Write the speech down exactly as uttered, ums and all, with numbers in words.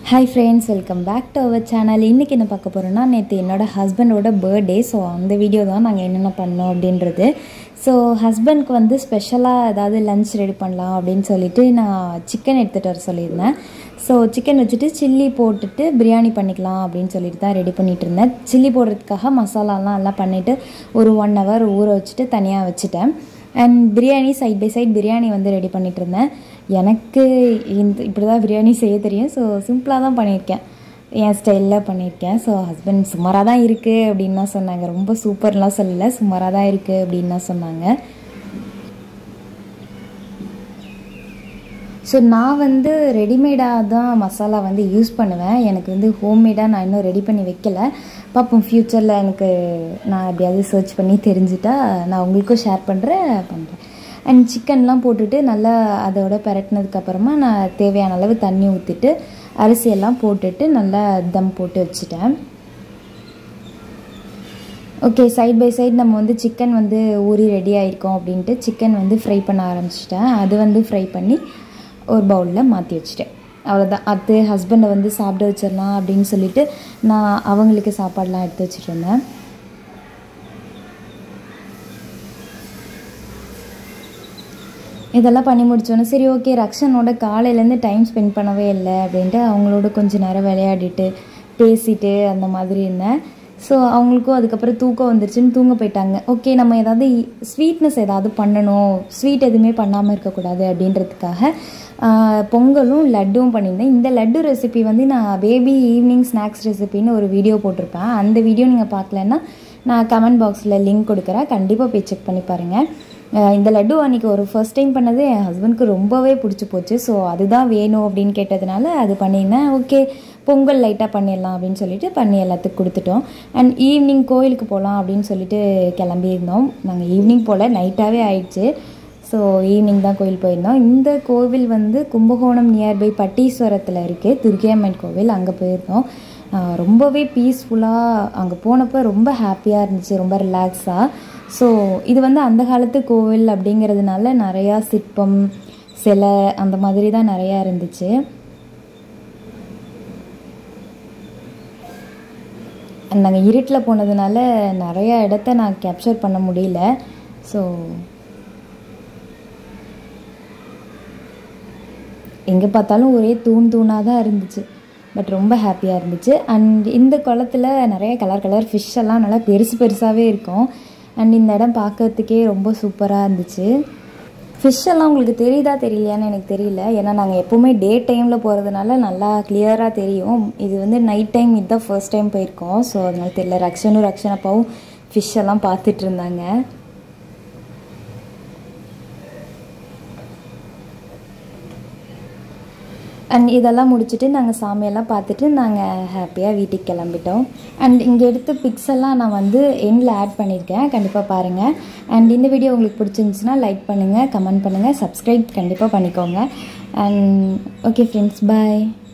Hi friends, welcome back to our channel. இன்னைக்கு என்ன பார்க்க போறோம்னா நேத்து என்னோட ஹஸ்பண்டோட பர்த்டே. சோ அந்த வீடியோ தான் நாங்க என்னென்ன பண்ணோம் அப்படின்றது. சோ ஹஸ்பண்ட்க்கு வந்து ஸ்பெஷலா ஏதாவது லஞ்ச் ரெடி பண்ணலாம் அப்படினு சொல்லிட்டு நான் சிக்கன் எடுத்துட்டு வர சொல்லிருந்தேன். சோ சிக்கன் வச்சிட்டு சில்லி போட்டுட்டு பிரியாணி பண்ணிக்கலாம் அப்படினு சொல்லிட்டு தான் ரெடி பண்ணிட்டு இருந்தேன். சில்லி போடுறதுக்காக மசாலாலாம் எல்லாம் பண்ணிட்டு ஒரு one hour ஊற வச்சிட்டு தனியா வச்சிட்டேன். And biryani side by side biryani வந்து ரெடி பண்ணிட்டு இருந்தேன். எனக்கு இந்த இப்படி தான் பிரியாணி செய்ய தெரியும். ஸோ சிம்பிளாக தான் பண்ணியிருக்கேன், என் ஸ்டைலில் பண்ணியிருக்கேன். ஸோ ஹஸ்பண்ட் சுமாராக தான் இருக்குது அப்படின்னு தான் சொன்னாங்க. ரொம்ப சூப்பர்லாம் சொல்லலை, சுமாராக தான் இருக்குது அப்படின்னு தான் சொன்னாங்க. ஸோ நான் வந்து ரெடிமேடாக தான் மசாலா வந்து யூஸ் பண்ணுவேன். எனக்கு வந்து ஹோம்மேடாக நான் இன்னும் ரெடி பண்ணி வைக்கலை. பார்ப்போம் ஃப்யூச்சரில் எனக்கு நான் எப்படியாவது சர்ச் பண்ணி தெரிஞ்சுட்டா நான் உங்களுக்கும் ஷேர் பண்ணுறேன் பண்ணுறேன் அண்ட் சிக்கன்லாம் போட்டுட்டு நல்லா அதோட பரட்டினதுக்கப்புறமா நான் தேவையான அளவு தண்ணி ஊற்றிட்டு அரிசியெல்லாம் போட்டுட்டு நல்லா தம் போட்டு வச்சுட்டேன். ஓகே, சைட் பை சைட் நம்ம வந்து சிக்கன் வந்து ஊறி ரெடி ஆகிருக்கோம் அப்படின்ட்டு சிக்கன் வந்து ஃப்ரை பண்ண ஆரம்பிச்சிட்டேன். அது வந்து ஃப்ரை பண்ணி ஒரு பவுலில் மாற்றி வச்சுட்டேன். அவ்வளோதான். அது ஹஸ்பண்டை வந்து சாப்பிட வச்சிடலாம் அப்படின்னு சொல்லிட்டு நான் அவங்களுக்கு சாப்பாடெலாம் எடுத்து வச்சுட்டு இருந்தேன். இதெல்லாம் பண்ணி முடிச்சோன்னே சரி ஓகே, ரக்ஷனோட காலையிலேருந்து டைம் ஸ்பெண்ட் பண்ணவே இல்லை அப்படின்ட்டு அவங்களோட கொஞ்சம் நேரம் விளையாடிட்டு பேசிட்டு அந்த மாதிரி இருந்தேன். ஸோ அவங்களுக்கும் அதுக்கப்புறம் தூக்கம் வந்துருச்சுன்னு தூங்க போயிட்டாங்க. ஓகே, நம்ம ஏதாவது ஸ்வீட்னஸ் ஏதாவது பண்ணணும், ஸ்வீட் எதுவுமே பண்ணாமல் இருக்கக்கூடாது அப்படின்றதுக்காக பொங்கலும் லட்டும் பண்ணியிருந்தேன். இந்த லட்டு ரெசிபி வந்து நான் பேபி ஈவினிங் ஸ்நாக்ஸ் ரெசிபின்னு ஒரு வீடியோ போட்டிருப்பேன். அந்த வீடியோ நீங்கள் பார்க்கலன்னா நான் கமெண்ட் பாக்ஸில் லிங்க் கொடுக்குறேன், கண்டிப்பாக போய் செக் பண்ணி பாருங்கள். இந்த லட்டு அன்றைக்கி ஒரு ஃபர்ஸ்ட் டைம் பண்ணது என் ஹஸ்பண்ட்க்கு ரொம்பவே பிடிச்சி போச்சு. ஸோ அதுதான் வேணும் அப்படின்னு கேட்டதுனால அது பண்ணியிருந்தேன். ஓகே, பொங்கல் லைட்டாக பண்ணிடலாம் அப்படின்னு சொல்லிட்டு பண்ணி எல்லாத்துக்கும் கொடுத்துட்டோம். அண்ட் ஈவினிங் கோயிலுக்கு போகலாம் அப்படின்னு சொல்லிட்டு கிளம்பியிருந்தோம். நாங்கள் ஈவினிங் போல் நைட்டாகவே ஆயிடுச்சு. ஸோ ஈவினிங் தான் கோயில் போயிருந்தோம். இந்த கோவில் வந்து கும்பகோணம் நியர்பை பட்டீஸ்வரத்தில் இருக்குது, துர்க்கையம்மன் கோவில். அங்கே போயிருந்தோம். ரொம்பவே பீஸ்ஃபுல்லாக அங்கே போனப்போ ரொம்ப ஹாப்பியாக இருந்துச்சு, ரொம்ப ரிலாக்ஸாக. ஸோ இது வந்து அந்த காலத்து கோவில் அப்படிங்கிறதுனால நிறையா சிற்பம் சிலை அந்த மாதிரி தான் நிறையா இருந்துச்சு. நாங்கள் இருட்டில் போனதுனால நிறையா இடத்த நான் கேப்சர் பண்ண முடியல. ஸோ எங்கே பார்த்தாலும் ஒரே தூண் தூணாக தான் இருந்துச்சு, பட் ரொம்ப ஹாப்பியாக இருந்துச்சு. அண்ட் இந்த குளத்தில் நிறைய கலர் கலர் ஃபிஷ் எல்லாம் நல்லா பெருசு பெருசாகவே இருக்கும். அண்ட் இந்த இடம் பார்க்கறதுக்கே ரொம்ப சூப்பராக இருந்துச்சு. ஃபிஷ் எல்லாம் உங்களுக்கு தெரியுதா தெரியலையான்னு எனக்கு தெரியல, ஏன்னா நாங்கள் எப்போவுமே டே டைமில் போகிறதுனால நல்லா கிளியராக தெரியும். இது வந்து நைட் டைம் இதுதான் ஃபர்ஸ்ட் டைம் போயிருக்கோம். ஸோ அதனால தெரியல. ரக்ஷனும் ரக்ஷனப்பாவும் ஃபிஷ் எல்லாம் பார்த்துட்டு இருந்தாங்க. அண்ட் இதெல்லாம் முடிச்சுட்டு நாங்கள் சாமியெல்லாம் பார்த்துட்டு நாங்கள் ஹாப்பியாக வீட்டுக்கு கிளம்பிட்டோம். அண்ட் இங்கே எடுத்த பிக்ஸ் எல்லாம் நான் வந்து எண்டில் ஆட் பண்ணியிருக்கேன், கண்டிப்பாக பாருங்கள். அண்ட் இந்த வீடியோ உங்களுக்கு பிடிச்சிருந்துச்சுன்னா லைக் பண்ணுங்கள், கமெண்ட் பண்ணுங்கள், சப்ஸ்கிரைப் கண்டிப்பாக பண்ணிக்கோங்க. And okay friends, bye.